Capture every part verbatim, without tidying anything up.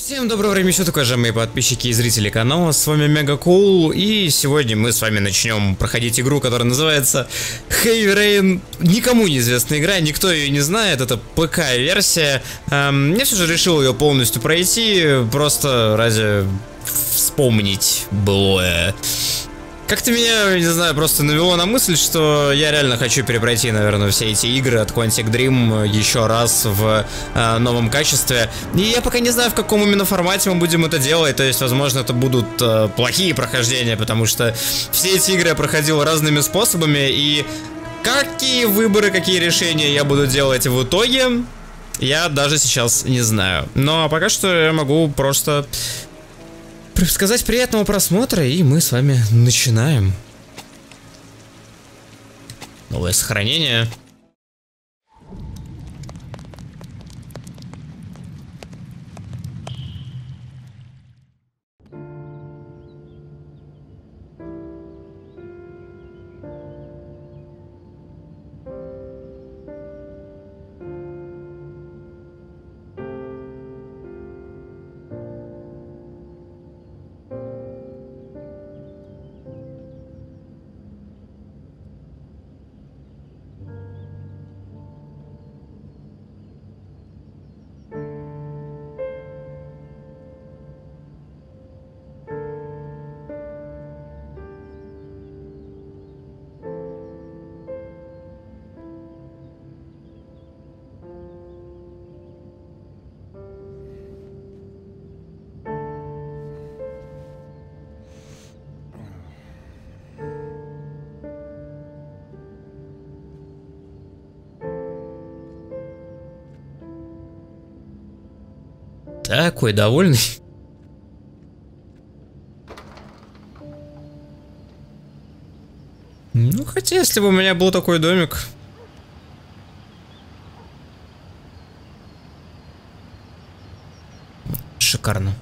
Всем доброго времени суток, уважаемые подписчики и зрители канала, с вами Мегакул, и сегодня мы с вами начнем проходить игру, которая называется Heavy Rain. Никому неизвестная игра, никто ее не знает, это ПК-версия. Эм, я все же решил ее полностью пройти, просто ради вспомнить былое. Как-то меня, не знаю, просто навело на мысль, что я реально хочу перепройти, наверное, все эти игры от Quantic Dream еще раз в э, новом качестве. И я пока не знаю, в каком именно формате мы будем это делать. То есть, возможно, это будут э, плохие прохождения, потому что все эти игры я проходил разными способами. И какие выборы, какие решения я буду делать в итоге, я даже сейчас не знаю. Но пока что я могу просто сказать приятного просмотра, и мы с вами начинаем. Новое сохранение. Такой довольный. Ну, хотя, если бы у меня был такой домик. Шикарно.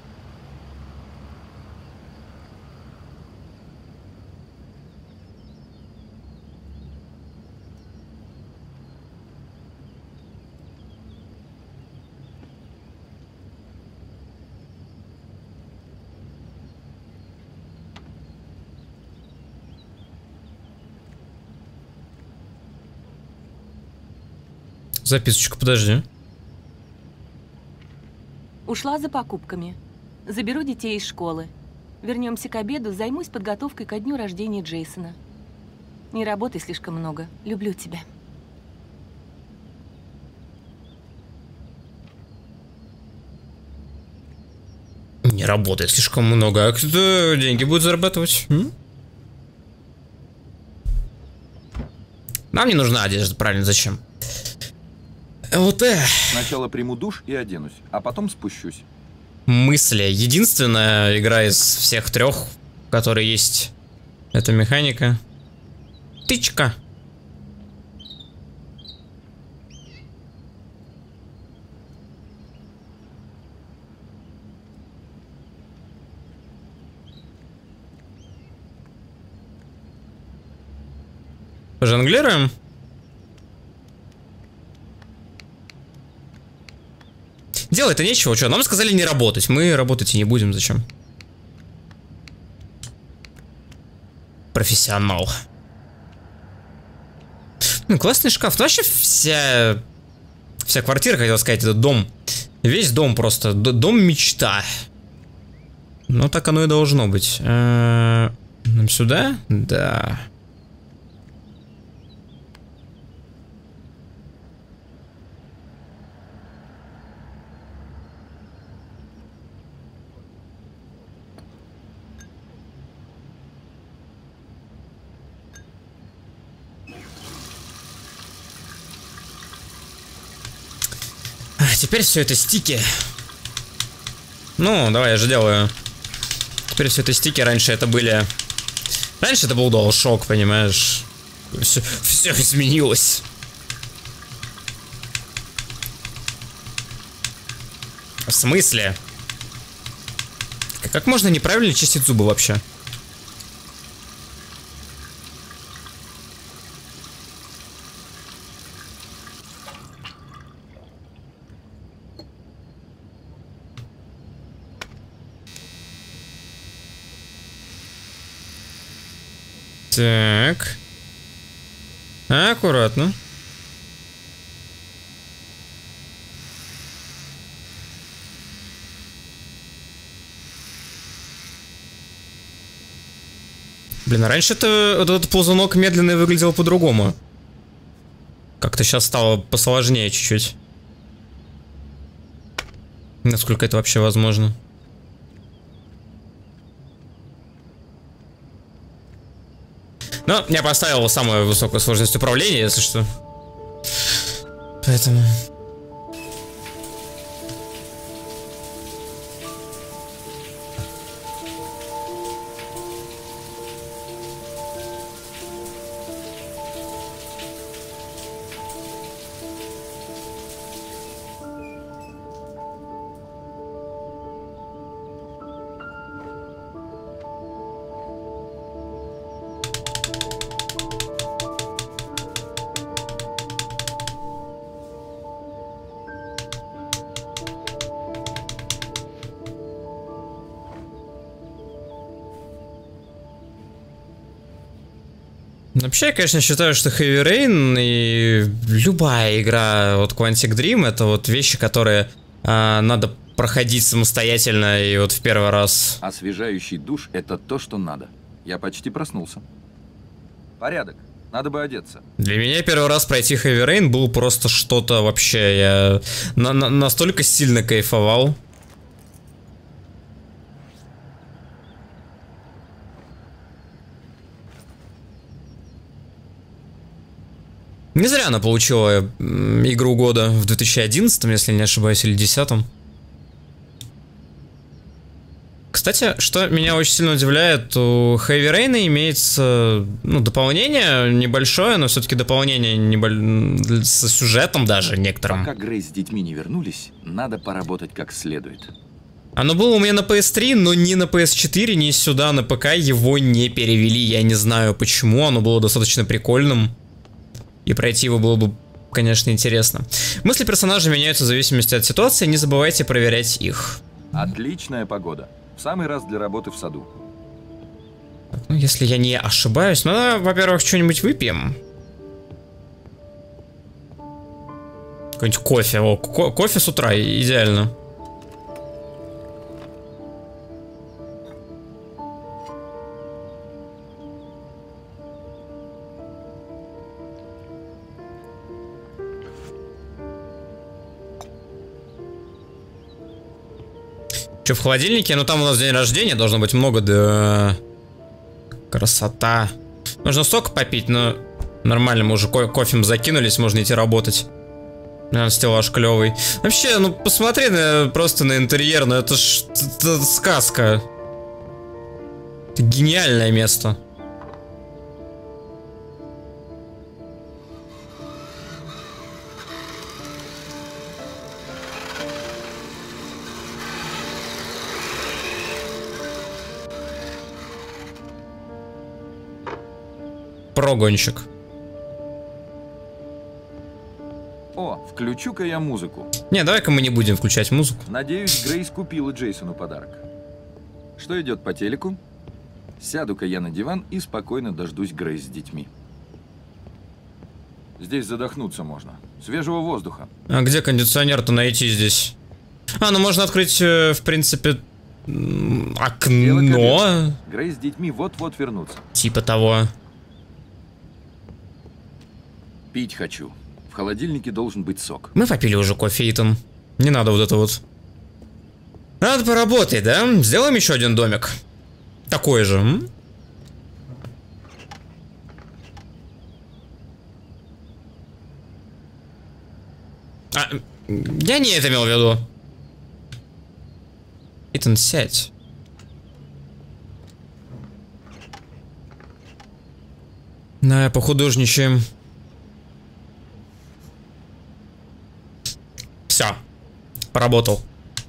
Записочку, подожди. Ушла за покупками. Заберу детей из школы. Вернемся к обеду, займусь подготовкой ко дню рождения Джейсона. Не работай слишком много. Люблю тебя. Не работает слишком много. А кто деньги будет зарабатывать? М? Нам не нужна одежда, правильно, зачем? Вот э. Сначала приму душ и оденусь, а потом спущусь. Мысли. Единственная игра из всех трех, которые есть, это механика. Тычка. Пожонглируем? Делать-то нечего, что? Нам сказали не работать. Мы работать и не будем. Зачем? Профессионал. Ну, классный шкаф. Ну, вообще вся... Вся квартира, хотел сказать, это дом. Весь дом просто. Дом мечта. Ну, так оно и должно быть. Нам сюда? Да. Теперь все это стики. Ну, давай, я же делаю. Теперь все это стики. Раньше это были... Раньше это был DualShock, понимаешь? Все, все изменилось. В смысле? Как можно неправильно чистить зубы вообще? Так. Аккуратно. Блин, а раньше это, вот этот ползунок медленный выглядел по-другому. Как-то сейчас стало посложнее чуть-чуть. Насколько это вообще возможно. Но я поставил самую высокую сложность управления, если что. Поэтому... Вообще, я, конечно, считаю, что Heavy Rain и любая игра от Quantic Dream это вот вещи, которые а, надо проходить самостоятельно и вот в первый раз. Освежающий душ — это то, что надо. Я почти проснулся. Порядок. Надо бы одеться. Для меня первый раз пройти Heavy Rain был просто что-то вообще. Я на на настолько сильно кайфовал. Не зря она получила игру года в две тысячи одиннадцатом, если не ошибаюсь, или две тысячи десятом. Кстати, что меня очень сильно удивляет, у Heavy Rain имеется, ну, дополнение небольшое, но все-таки дополнение небольшое, со сюжетом даже некоторым. Пока Грейс с детьми не вернулись, надо поработать как следует. Оно было у меня на пи эс три, но ни на пи эс четыре, ни сюда на ПК его не перевели. Я не знаю почему, оно было достаточно прикольным. И пройти его было бы, конечно, интересно. Мысли персонажей меняются в зависимости от ситуации, не забывайте проверять их. Отличная погода. В самый раз для работы в саду. Ну, если я не ошибаюсь, ну, во-первых, что-нибудь выпьем. Какой-нибудь кофе. О, ко кофе с утра, идеально. Что в холодильнике? Ну там у нас день рождения, должно быть много, да. Красота. Нужно сок попить, но нормально, мы уже ко кофем закинулись, можно идти работать. Наверное, стеллаж клевый. Вообще, ну посмотри на, просто на интерьер, ну это ж это сказка. Это гениальное место. Прогонщик. О, включу-ка я музыку. Не, давай-ка мы не будем включать музыку. Надеюсь, Грейс купила Джейсону подарок. Что идет по телеку? Сяду-ка я на диван и спокойно дождусь Грейс с детьми. Здесь задохнуться можно. Свежего воздуха. А где кондиционер-то найти здесь? А, ну можно открыть, э, в принципе, окно. Грейс с детьми вот-вот вернутся. Типа того. Пить хочу. В холодильнике должен быть сок. Мы попили уже кофе, Итан. Не надо вот это вот. Надо поработать, да? Сделаем еще один домик. Такой же. М? А, я не это имел в виду. Итан, сядь. На, похудожничаем. Все. Поработал.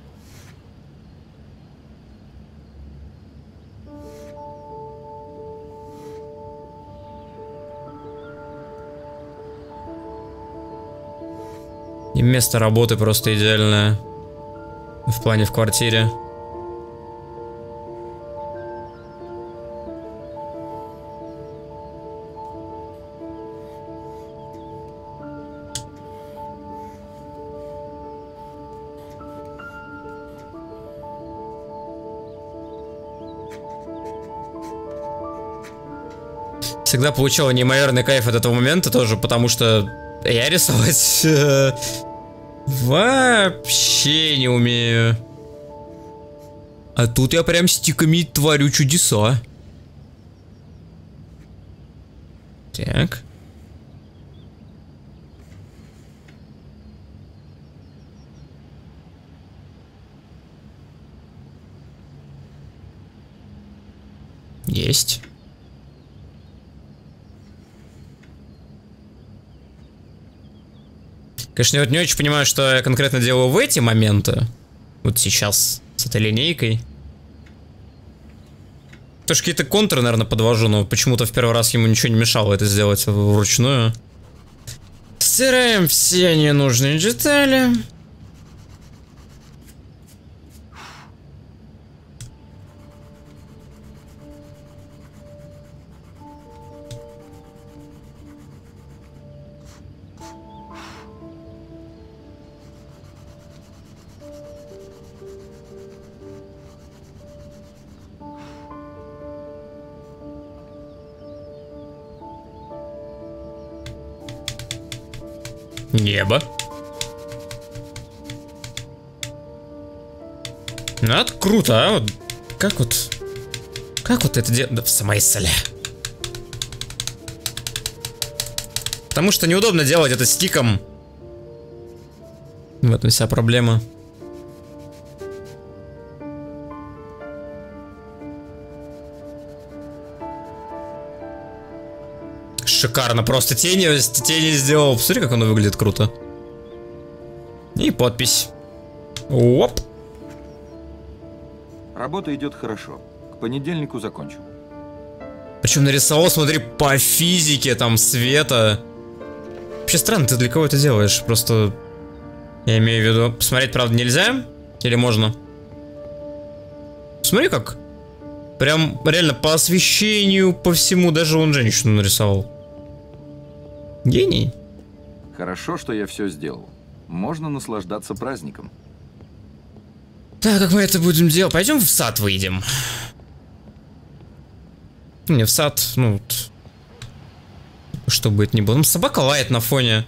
И место работы просто идеальное. В плане в квартире. Всегда получала неимоверный кайф от этого момента тоже, потому что я рисовать э, вообще не умею. А тут я прям стиками творю чудеса. Так. Есть. Конечно, я вот не очень понимаю, что я конкретно делаю в эти моменты. Вот сейчас с этой линейкой. Тоже какие-то контуры, наверное, подвожу, но почему-то в первый раз ему ничего не мешало это сделать вручную. Стираем все ненужные детали. Небо. Ну, это круто, а? Вот как вот... Как вот это делать? Да в смысле? Потому что неудобно делать это стиком. В этом вся проблема. Шикарно, просто тени, тени сделал. Посмотри, как оно выглядит круто. И подпись. Оп. Работа идет хорошо. К понедельнику закончу. Причем нарисовал, смотри, по физике там света. Вообще странно, ты для кого это делаешь? Просто я имею в виду, посмотреть, правда, нельзя? Или можно? Смотри, как. Прям реально по освещению, по всему, даже он женщину нарисовал. Гений. Хорошо, что я все сделал. Можно наслаждаться праздником. Так, как мы это будем делать? Пойдем в сад выйдем. Не, в сад, ну вот. Что бы это ни было. Там собака лает на фоне.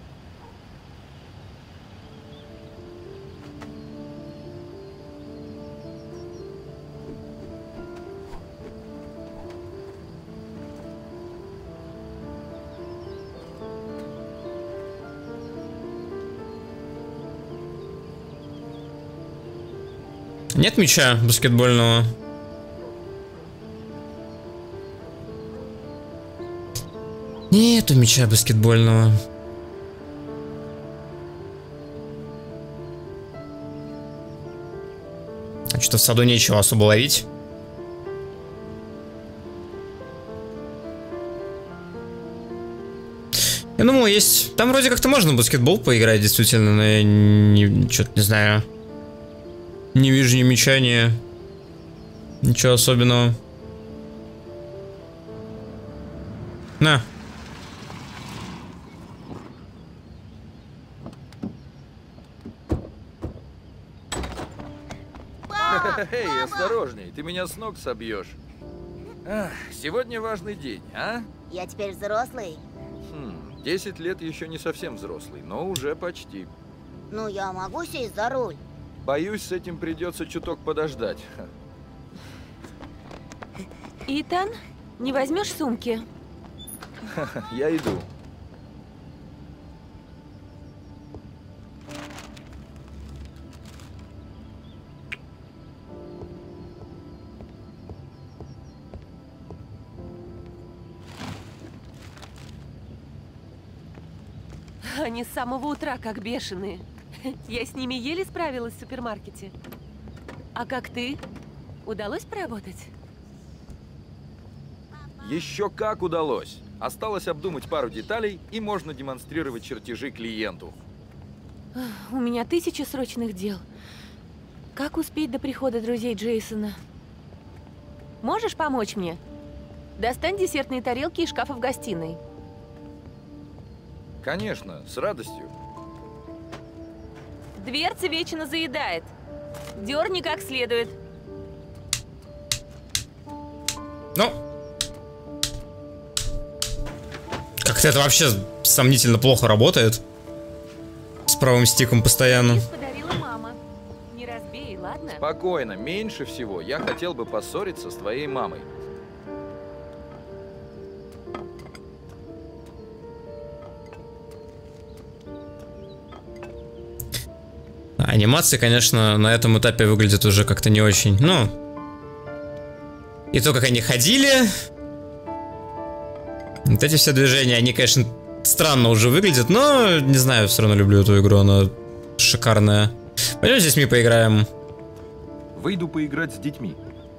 Нет мяча баскетбольного? Нету мяча баскетбольного. А что-то в саду нечего особо ловить. Я думал, есть... Там вроде как-то можно в баскетбол поиграть, действительно, но я не... что-то не знаю. Не вижу ни мяча, ни... Ничего особенного. На. Эй, осторожней, ты меня с ног собьешь. Ах, сегодня важный день, а? Я теперь взрослый. Хм, десять лет еще не совсем взрослый, но уже почти. Ну, я могу сесть за руль. Боюсь, с этим придется чуток подождать. Итан, не возьмешь сумки? Я иду. Они с самого утра как бешеные. Я с ними еле справилась в супермаркете. А как ты? Удалось поработать? Еще как удалось. Осталось обдумать пару деталей, и можно демонстрировать чертежи клиенту. У меня тысячи срочных дел. Как успеть до прихода друзей Джейсона? Можешь помочь мне? Достань десертные тарелки из шкафа в гостиной. Конечно, с радостью. Дверца вечно заедает. Дерни как следует. Ну. Хотя это вообще сомнительно плохо работает. С правым стиком постоянно. Приз подарила мама. Не разбей, ладно? Спокойно, меньше всего я хотел бы поссориться с твоей мамой. Анимации, конечно, на этом этапе выглядят уже как-то не очень. Ну. И то, как они ходили. Вот эти все движения, они, конечно, странно уже выглядят, но, не знаю, все равно люблю эту игру, она шикарная. Пойдем с детьми поиграем. Выйду поиграть с детьми.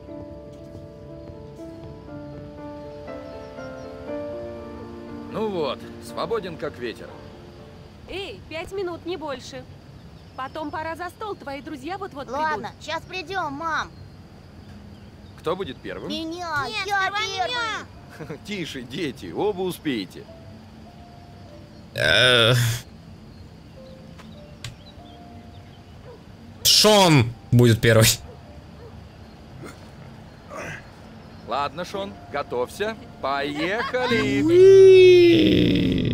Ну вот, свободен как ветер. Эй, пять минут, не больше. Потом пора за стол, твои друзья вот-вот придут. Ладно, сейчас придем, мам. Кто будет первым? Меня, Нет, я сперва первый. меня. Тише, дети, оба успеете. Э, Шон будет первый. Ладно, Шон, готовься. Поехали! Уи.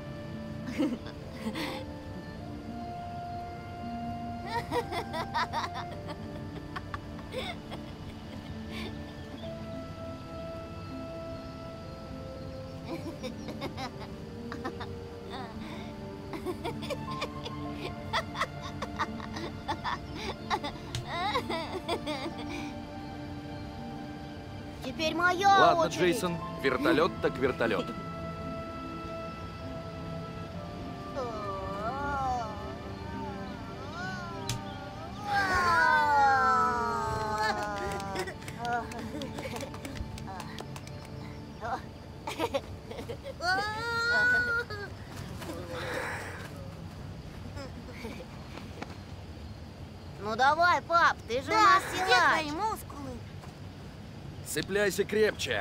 Теперь моя Ладно, очередь. Джейсон, вертолет так вертолет. Ну давай, пап, ты же у Да, нас где силач. твои мускулы? Цепляйся крепче.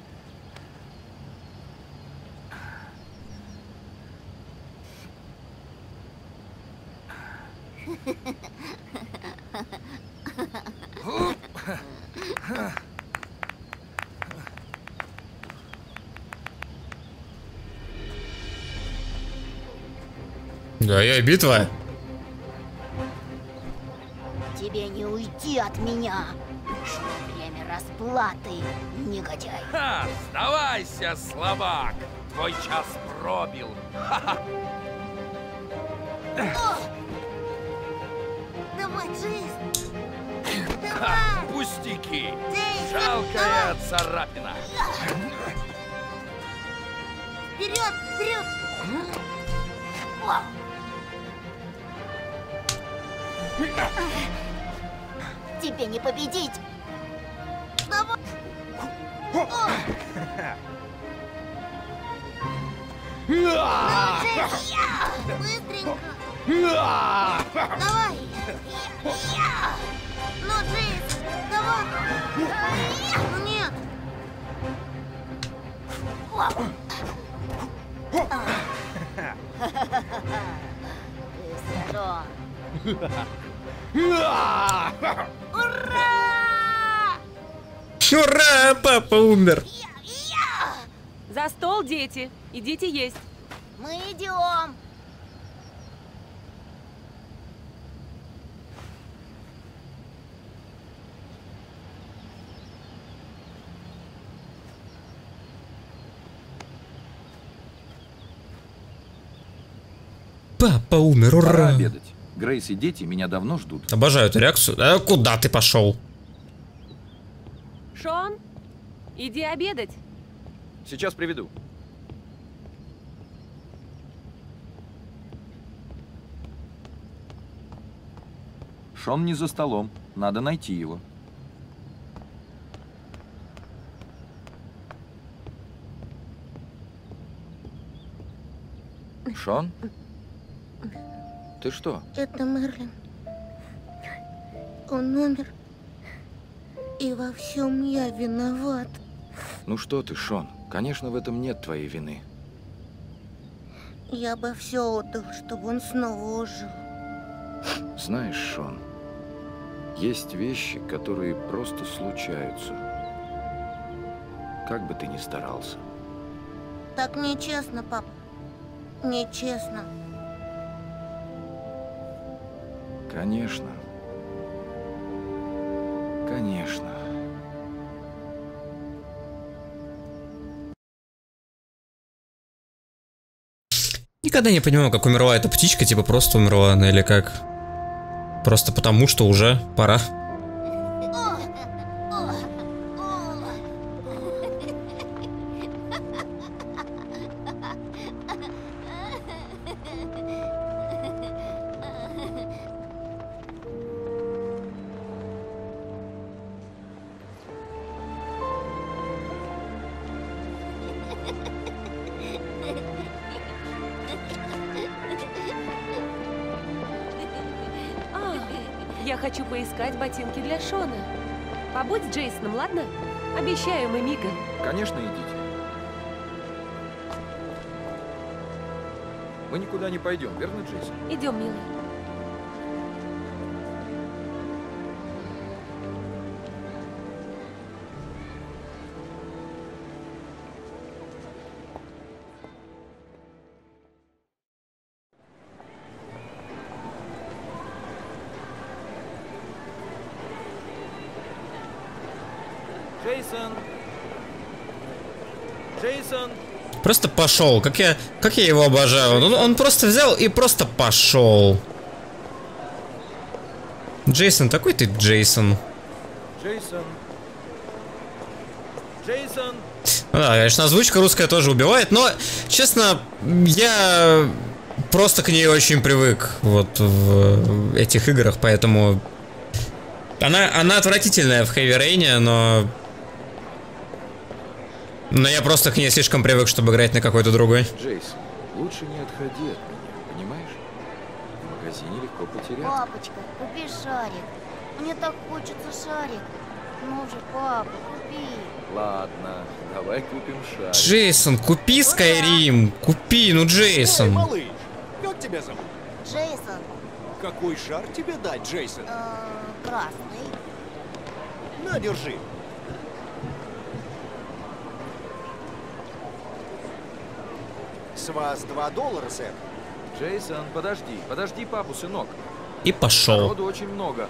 Да, я битва. Тебе не уйти от меня. Пришло время расплаты, негодяй. Ха! Сдавайся, слабак! Твой час пробил. Давай, Джейс. Ха! Давай. Пустяки! Джейс, Жалкая царапина. Вперед, вперед. Тебе не победить. Давай. Давай, Джейс. Быстренько. Давай. Ну, Джейс, давай. Ну, нет. Быстро. Ура! Ура, папа умер. За стол, дети. Идите есть. Мы идем. Папа умер, Пора ура. обедать. Грейс и дети меня давно ждут. Обожаю эту реакцию. А куда ты пошел? Шон, иди обедать. Сейчас приведу. Шон не за столом. Надо найти его. Шон? Ты что? Это Мерлин. Он умер. И во всем я виноват. Ну что ты, Шон? Конечно, в этом нет твоей вины. Я бы все отдал, чтобы он снова ожил. Знаешь, Шон, есть вещи, которые просто случаются. Как бы ты ни старался. Так нечестно, пап. Нечестно. Конечно. Конечно. Никогда не понимал, как умерла эта птичка, типа просто умерла она или как. Просто потому, что уже пора. Я хочу поискать ботинки для Шона. Побудь с Джейсоном, ладно? Обещаю, мы мигом. Конечно, идите. Мы никуда не пойдем, верно, Джейсон? Идем, милый. Джейсон! Джейсон! Просто пошел. Как я, как я его обожаю. Он, он просто взял и просто пошел. Джейсон, такой ты Джейсон. Джейсон! Джейсон! Ну да, конечно, озвучка русская тоже убивает, но, честно, я просто к ней очень привык вот в этих играх, поэтому она, она отвратительная в Heavy Rain, но но я просто к ней слишком привык, чтобы играть на какой-то другой. Джейсон, лучше не отходи от меня, понимаешь? В магазине легко потерять. Папочка, купи шарик. Мне так хочется шарик. Ну же, папа, купи. Ладно, давай купим шарик. Джейсон, купи Skyrim, купи, ну Эй, Джейсон. малыш, как тебя зовут? Джейсон, Какой шар тебе дать, Джейсон? э, красный. На, держи. С вас два доллара, сэр. Джейсон, подожди, подожди папу, сынок. И пошел. Народу очень много.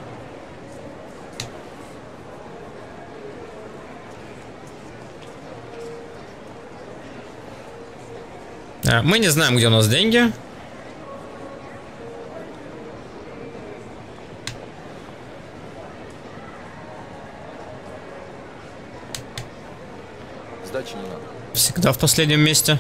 А, мы не знаем, где у нас деньги. Сдачи не надо. Всегда в последнем месте.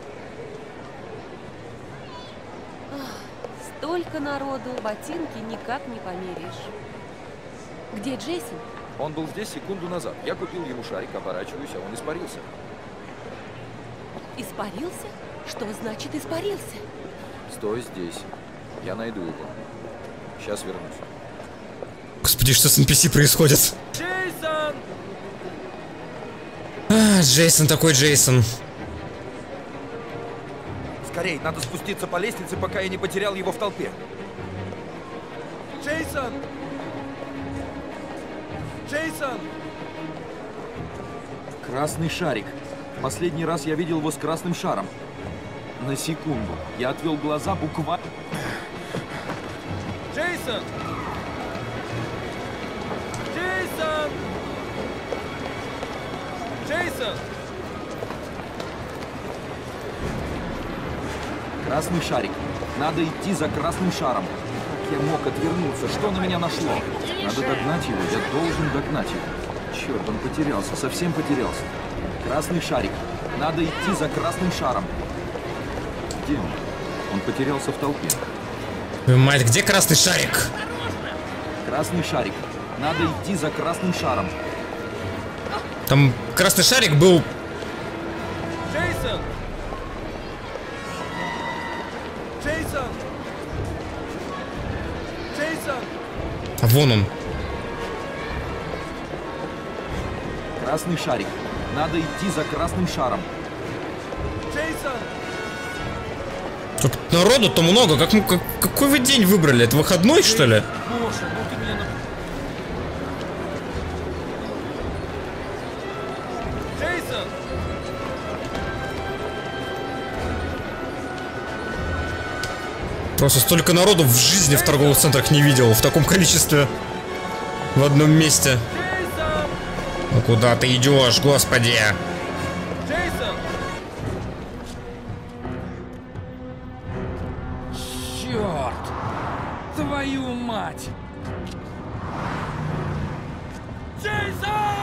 Столько народу, ботинки никак не померяешь. Где Джейсон? Он был здесь секунду назад. Я купил ему шарик, оборачиваюсь, а он испарился. Испарился? Что значит испарился? Стой здесь. Я найду его. Сейчас вернусь. Господи, что с эн пи си происходит? Джейсон! А, Джейсон такой Джейсон. Скорей, надо спуститься по лестнице, пока я не потерял его в толпе. Джейсон! Джейсон! Красный шарик. Последний раз я видел его с красным шаром. На секунду. Я отвел глаза буквально. Джейсон! Джейсон! Джейсон! Красный шарик. Надо идти за красным шаром. Как я мог отвернуться? Что на меня нашло? Надо догнать его. Я должен догнать его. Черт, он потерялся. Совсем потерялся. Красный шарик. Надо идти за красным шаром. Где он? Он потерялся в толпе. Твою мать, где красный шарик? Красный шарик. Надо идти за красным шаром. Там красный шарик был... Джейсон! Джейсон! Джейсон! А вон он. Красный шарик. Надо идти за красным шаром. Джейсон! Тут народу-то много. Как, как, какой вы день выбрали? Это выходной, что ли? Боже, ну ты меня на... Джейсон! Просто столько народу в жизни в торговых центрах не видел в таком количестве в одном месте. Ну куда ты идешь, господи? Черт! Твою мать! Джейсон!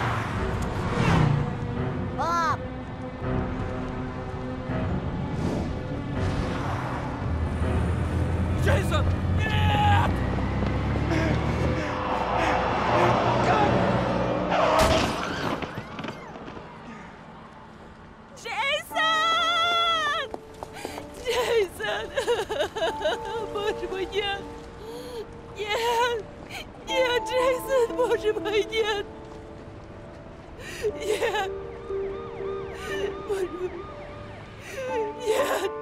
Пап! Джейсон! Нет! Джейсон! Джейсон! Боже мой, нет! Нет! Нет, Джейсон! Боже мой, нет! Нет! Боже мой! Нет!